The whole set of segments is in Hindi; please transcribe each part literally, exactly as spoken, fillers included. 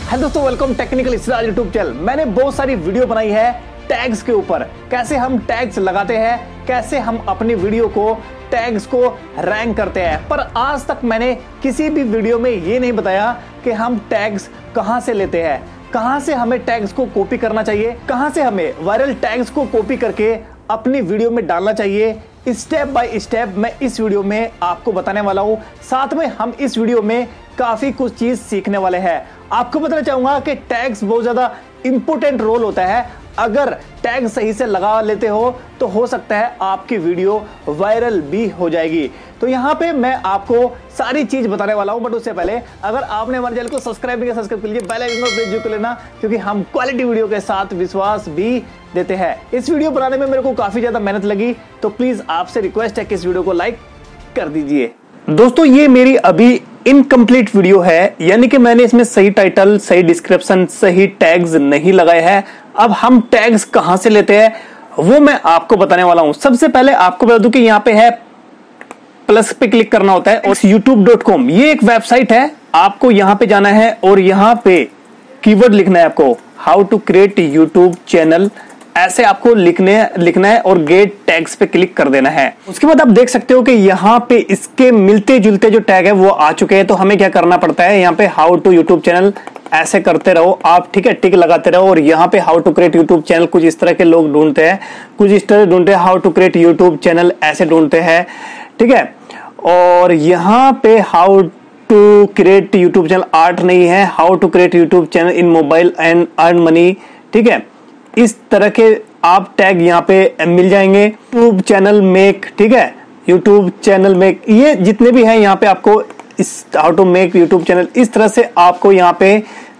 हेलो दोस्तों, welcome technical Israr YouTube channel. मैंने बहुत सारी वीडियो बनाई है टैग्स के ऊपर, कैसे हम टैग्स लगाते हैं, कैसे हम अपनी वीडियो को टैग्स को रैंक करते हैं। पर आज तक मैंने किसी भी वीडियो में ये नहीं बताया कि हम टैग्स कहां से लेते हैं, कहां से हमें टैग्स को कॉपी करना चाहिए, कहां से हमें वायरल टैग्स को कॉपी करके अपनी वीडियो में डालना चाहिए। स्टेप बाय स्टेप मैं इस वीडियो में आपको बताने वाला हूं। साथ में हम इस वीडियो में काफी कुछ चीज सीखने वाले हैं। आपको बताना चाहूंगा कि टैग्स बहुत ज्यादा इंपॉर्टेंट रोल होता है। अगर टैग सही से लगा लेते हो तो हो सकता है आपकी वीडियो वायरल भी हो जाएगी। तो यहाँ पे मैं आपको सारी चीज बताने वाला हूं, बट उससे पहले अगर आपने हमारे चैनल को सब्सक्राइब नहीं किया, सब्सक्राइब कर लीजिए, बेल आइकन को प्रेस कर लेना, क्योंकि हम क्वालिटी वीडियो के साथ विश्वास भी देते हैं। इस वीडियो बनाने में मेरे को काफी ज्यादा मेहनत लगी, तो प्लीज आपसे रिक्वेस्ट है कि इस वीडियो को लाइक कर दीजिए। दोस्तों, ये मेरी अभी इनकम्प्लीट वीडियो है, यानी कि मैंने इसमें सही टाइटल, सही डिस्क्रिप्शन, सही टैग्स नहीं लगाए हैं। अब हम टैग्स कहां से लेते हैं वो मैं आपको बताने वाला हूं। सबसे पहले आपको बता दूं कि यहां पे है प्लस पे क्लिक करना होता है और यूट्यूब डॉट कॉम ये एक वेबसाइट है। आपको यहां पे जाना है और यहां पे कीवर्ड लिखना है आपको, how to create YouTube channel, ऐसे आपको लिखने लिखना है और गेट टैग्स पे क्लिक कर देना है। उसके बाद आप देख सकते हो कि यहाँ पे इसके मिलते जुलते जो टैग है वो आ चुके हैं। तो हमें क्या करना पड़ता है, यहाँ पे हाउ टू यूट्यूब चैनल ऐसे करते रहो आप, ठीक है, टिक लगाते रहो। और यहाँ पे how to create YouTube channel कुछ इस तरह के लोग ढूंढते हैं, कुछ इस तरह ढूंढते हैं, how to create YouTube channel ऐसे ढूंढते हैं, ठीक है। और यहाँ पे how to create YouTube channel art नहीं है, how to create YouTube channel in mobile and earn money, ठीक है। इस तरह के आप टैग यहाँ पे मिल जाएंगे। यूट्यूब चैनल मेक, ठीक है, यूट्यूब चैनल मेक, ये जितने भी हैं यहाँ पे आपको इस how to make YouTube channel, इस तरह से आपको यहाँ पे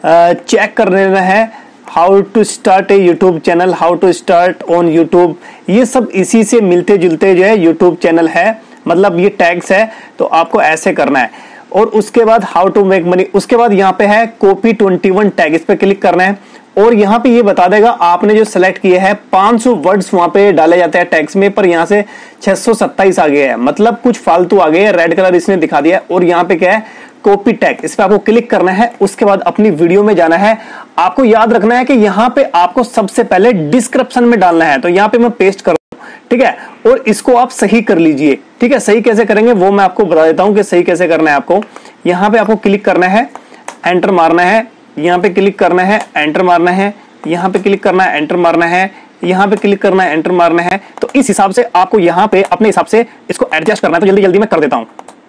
चेक कर लेना है। How to start a YouTube channel, how to start on YouTube, ये सब इसी से मिलते जुलते जो है यूट्यूब चैनल है, मतलब ये टैग्स है। तो आपको ऐसे करना है। और उसके बाद हाउ टू मेक मनी, उसके बाद यहाँ पे है कॉपी ट्वेंटी वन टैग, इस पे क्लिक करना है और यहाँ पे ये बता देगा आपने जो सेलेक्ट किए हैं पाँच सौ वर्ड्स वहां पे डाले जाते हैं टैग्स में, पर यहाँ से छह सौ सत्ताईस आ गए हैं, मतलब कुछ फालतू आ गए हैं, रेड कलर इसने दिखा दिया। और यहाँ पे क्या है, कॉपी टैग, इस पे आपको क्लिक करना है। उसके बाद अपनी वीडियो में जाना है। आपको याद रखना है कि यहाँ पे आपको सबसे पहले डिस्क्रिप्शन में डालना है। तो यहाँ पे मैं पेस्ट कर, ठीक है, और इसको आप सही कर लीजिए, ठीक है। सही कैसे करेंगे वो मैं आपको बता देता हूं कि सही कैसे करना है। आपको यहाँ पे आपको क्लिक करना है, एंटर मारना है, यहाँ पे क्लिक करना है, एंटर मारना है, यहाँ पे क्लिक करना है, एंटर मारना है, यहाँ पे क्लिक करना है, एंटर मारना है। तो इस हिसाब से आपको यहाँ पे अपने हिसाब से इसको एडजस्ट करना है। तो जल्दी जल्दी मैं कर देता हूं।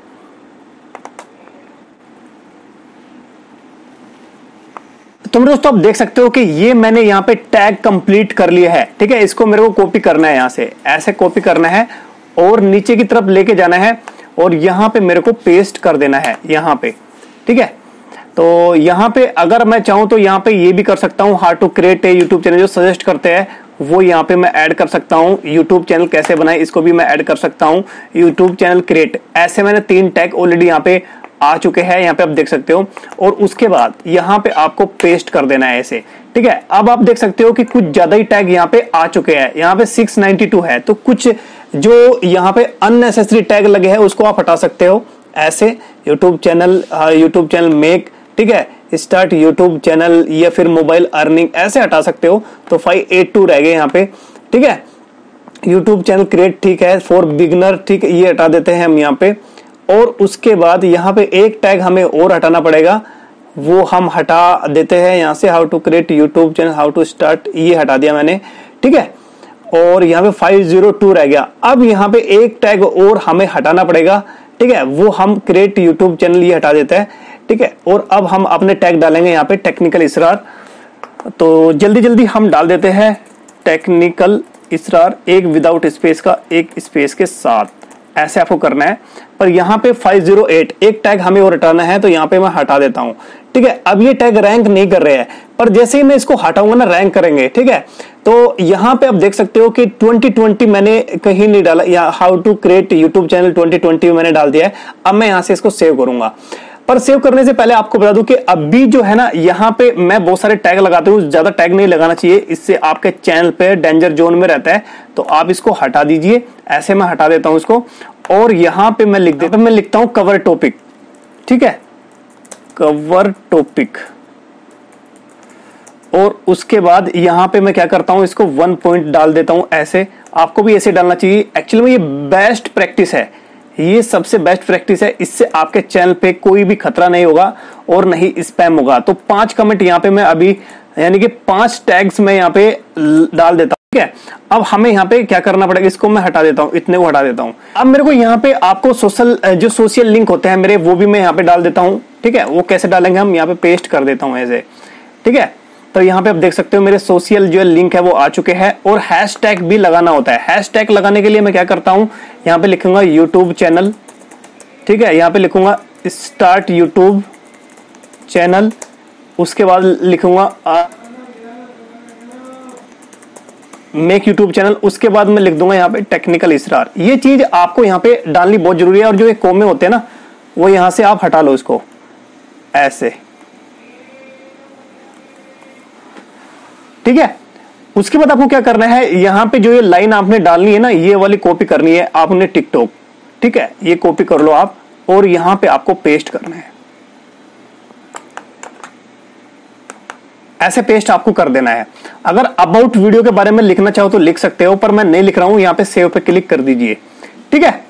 तुम दोस्तों आप देख सकते हो कि ये मैंने यहाँ पे टैग कंप्लीट कर लिया है, ठीक है। इसको मेरे को कॉपी करना है, यहाँ से ऐसे कॉपी करना है और नीचे की तरफ लेके जाना है और यहाँ पे मेरे को पेस्ट कर देना है, यहाँ पे, ठीक है। तो यहाँ पे अगर मैं चाहूं तो यहाँ पे ये भी कर सकता हूँ, how to create a YouTube channel, जो सजेस्ट करते हैं वो यहाँ पे मैं ऐड कर सकता हूँ। यूट्यूब चैनल कैसे बनाए इसको भी मैं ऐड कर सकता हूँ। यूट्यूब चैनल क्रिएट, ऐसे मैंने तीन टैग ऑलरेडी यहाँ पे आ चुके हैं, यहाँ पे आप देख सकते हो। और उसके बाद यहाँ पे आपको पेस्ट कर देना है ऐसे, ठीक है। अब आप देख सकते हो कि कुछ ज्यादा ही टैग यहाँ पे आ चुके हैं, यहाँ पे छह सौ बानवे है। तो कुछ जो यहाँ पे अननेसेसरी टैग लगे हैं उसको आप हटा सकते हो ऐसे। YouTube channel, YouTube channel make, ठीक है, स्टार्ट यूट्यूब चैनल या फिर मोबाइल अर्निंग, ऐसे हटा सकते हो। तो फाइव एट टू रह गए यहाँ पे, ठीक है। यूट्यूब चैनल क्रिएट, ठीक है, फॉर बिगनर, ठीक है, ये हटा देते हैं हम यहाँ पे। और उसके बाद यहाँ पे एक टैग हमें और हटाना पड़ेगा, वो हम हटा देते हैं यहाँ से, how to create YouTube channel, how to start, ये हटा दिया मैंने, ठीक है। और यहाँ पे फाइव जीरो टू रह गया। अब यहाँ पे एक टैग और हमें हटाना पड़ेगा, ठीक है, वो हम क्रिएट यूट्यूब चैनल ये हटा देते हैं, ठीक है। और अब हम अपने टैग डालेंगे यहाँ पे टेक्निकल इसरार। तो जल्दी जल्दी हम डाल देते हैं टेक्निकल इसरार, एक विदाउट स्पेस का, एक स्पेस के साथ, ऐसे आपको करना है। पर यहाँ पे फाइव जीरो एट एक टैग हमें और हटाना है, तो यहाँ पे मैं हटा देता हूँ, ठीक है। अब ये टैग रैंक नहीं कर रहे हैं, पर जैसे ही मैं इसको हटाऊंगा ना रैंक करेंगे, ठीक है। तो यहाँ पे आप देख सकते हो कि ट्वेंटी ट्वेंटी मैंने कहीं नहीं डाला, या how to create YouTube channel twenty twenty मैंने डाल दिया है। अब मैं यहाँ से इसको सेव करूंगा। पर सेव करने से पहले आपको बता दूं कि अभी जो है ना, यहाँ पे मैं बहुत सारे टैग लगाता हूँ, ज्यादा टैग नहीं लगाना चाहिए, इससे आपके चैनल पे डेंजर जोन में रहता है। तो आप इसको हटा दीजिए, ऐसे मैं हटा देता हूं इसको। और यहाँ पे मैं लिख देता हूं, मैं लिखता हूं कवर टॉपिक, ठीक है, कवर टॉपिक, और उसके बाद यहां पे मैं क्या करता हूं, इसको वन पॉइंट डाल देता हूं। ऐसे आपको भी ऐसे डालना चाहिए। एक्चुअली में ये बेस्ट प्रैक्टिस है, ये सबसे बेस्ट प्रैक्टिस है। इससे आपके चैनल पे कोई भी खतरा नहीं होगा और नहीं स्पैम होगा। तो पांच कमेंट यहाँ पे मैं अभी यानी कि पांच टैग्स मैं यहाँ पे डाल देता हूँ। ठीक है, अब हमें यहाँ पे क्या करना पड़ेगा, इसको मैं हटा देता हूँ, इतने को हटा देता हूँ। अब मेरे को यहाँ पे आपको सोशल जो सोशल लिंक होते हैं मेरे, वो भी मैं यहाँ पे डाल देता हूँ। ठीक है, वो कैसे डालेंगे, हम यहाँ पे पेस्ट कर देता हूँ ऐसे। ठीक है, तो यहाँ पे आप देख सकते हो मेरे सोशल जो लिंक है वो आ चुके हैं। और हैशटैग भी लगाना होता है। हैशटैग लगाने के लिए मैं क्या करता हूँ, यहाँ पे लिखूंगा यूट्यूब चैनल। ठीक है, यहाँ पे लिखूंगा स्टार्ट यूट्यूब चैनल, उसके बाद लिखूंगा मेक यूट्यूब चैनल, उसके बाद मैं लिख दूंगा यहाँ पे टेक्निकल इसरार। ये चीज आपको यहाँ पे डालनी बहुत जरूरी है। और जो ये कोमे होते हैं ना, वो यहां से आप हटा लो इसको ऐसे। ठीक है, उसके बाद आपको क्या करना है, यहां पे जो ये लाइन आपने डालनी है ना, ये वाली कॉपी करनी है आपने टिकटॉक। ठीक है, ये कॉपी कर लो आप और यहां पे आपको पेस्ट करना है। ऐसे पेस्ट आपको कर देना है। अगर अबाउट वीडियो के बारे में लिखना चाहो तो लिख सकते हो, पर मैं नहीं लिख रहा हूं। यहां पे सेव पे क्लिक कर दीजिए। ठीक है,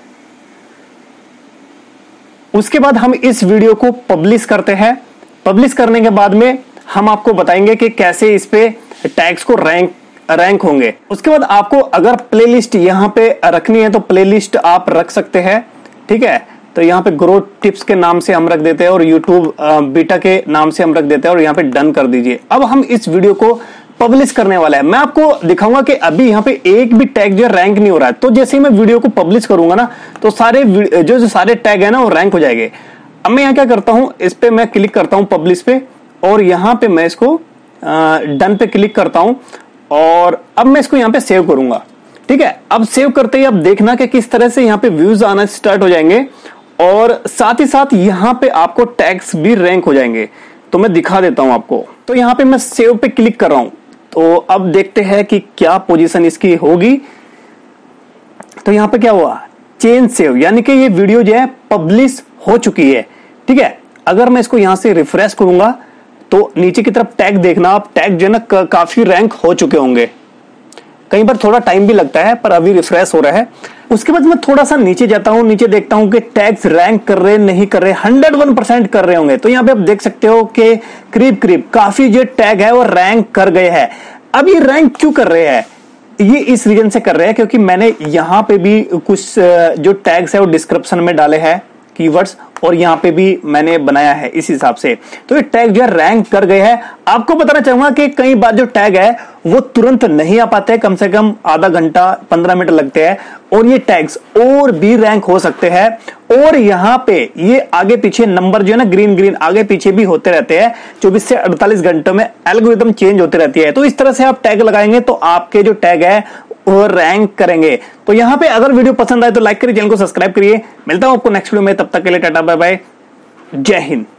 उसके बाद हम इस वीडियो को पब्लिश करते हैं। पब्लिश करने के बाद में हम आपको बताएंगे कि कैसे इस पे टैग्स को रैंक रैंक होंगे। उसके बाद आपको अगर प्लेलिस्ट यहां पे रखनी है तो प्लेलिस्ट आप रख सकते हैं। ठीक है, तो यहाँ पे ग्रोथ टिप्स के नाम से हम रख देते हैं और यूट्यूब बीटा के नाम से हम रख देते हैं और यहाँ पे डन कर दीजिए। अब हम इस वीडियो को पब्लिश करने वाला है। मैं आपको दिखाऊंगा कि अभी यहाँ पे एक भी टैग जो रैंक नहीं हो रहा है। तो जैसे ही मैं वीडियो को पब्लिश करूंगा ना, तो सारे जो जो सारे टैग है ना वो रैंक हो जाएंगे। अब मैं यहाँ क्या करता हूँ, इस पे मैं क्लिक करता हूँ पब्लिश पे, और यहाँ पे मैं इसको डन पे क्लिक करता हूँ और अब मैं इसको यहाँ पे सेव करूंगा। ठीक है, अब सेव करते ही अब देखना कि किस तरह से यहाँ पे व्यूज आना स्टार्ट हो जाएंगे और साथ ही साथ यहाँ पे आपको टैग्स भी रैंक हो जाएंगे। तो मैं दिखा देता हूं आपको। तो यहाँ पे मैं सेव पे क्लिक कर रहा हूं। तो अब देखते हैं कि क्या पोजीशन इसकी होगी। तो यहाँ पे क्या हुआ, चेंज सेव, यानी कि ये वीडियो जो है पब्लिश हो चुकी है। ठीक है, अगर मैं इसको यहां से रिफ्रेश करूंगा तो नीचे की तरफ टैग देखना आप, टैग जो है ना काफी रैंक हो चुके होंगे। कई बार थोड़ा टाइम भी लगता है, पर अभी रिफ्रेश हो रहा है। उसके बाद मैं थोड़ा सा नीचे जाता हूं, नीचे देखता हूं कि टैग्स रैंक कर रहे नहीं कर रहे, हंड्रेड वन परसेंट कर रहे होंगे। तो यहाँ पे आप देख सकते हो कि करीब करीब काफी जो टैग है वो रैंक कर गए हैं। अब ये रैंक क्यों कर रहे हैं, ये इस रीजन से कर रहे हैं क्योंकि मैंने यहाँ पे भी कुछ जो टैग्स है वो डिस्क्रिप्शन में डाले हैं कीवर्ड्स, और यहाँ पे भी मैंने बनाया है इस हिसाब से। तो ये टैग जो है रैंक कर गए हैं। आपको बताना चाहूंगा कि कई बार जो टैग है वो तुरंत नहीं आ पाते हैं, कम से कम आधा घंटा पंद्रह मिनट लगते हैं, और ये टैग्स और भी रैंक हो सकते हैं। और यहाँ पे ये आगे पीछे नंबर जो है ना ग्रीन ग्रीन आगे पीछे भी होते रहते हैं। चौबीस से अड़तालीस घंटों में एल्गोरिथम चेंज होती रहती है। तो इस तरह से आप टैग लगाएंगे तो आपके जो टैग है वो रैंक करेंगे। तो यहाँ पे अगर वीडियो पसंद आए तो लाइक करिए, चैनल को सब्सक्राइब करिए। मिलता हूं आपको नेक्स्ट वीडियो में, तब तक के लिए टाटा बाय बाय, जय हिंद।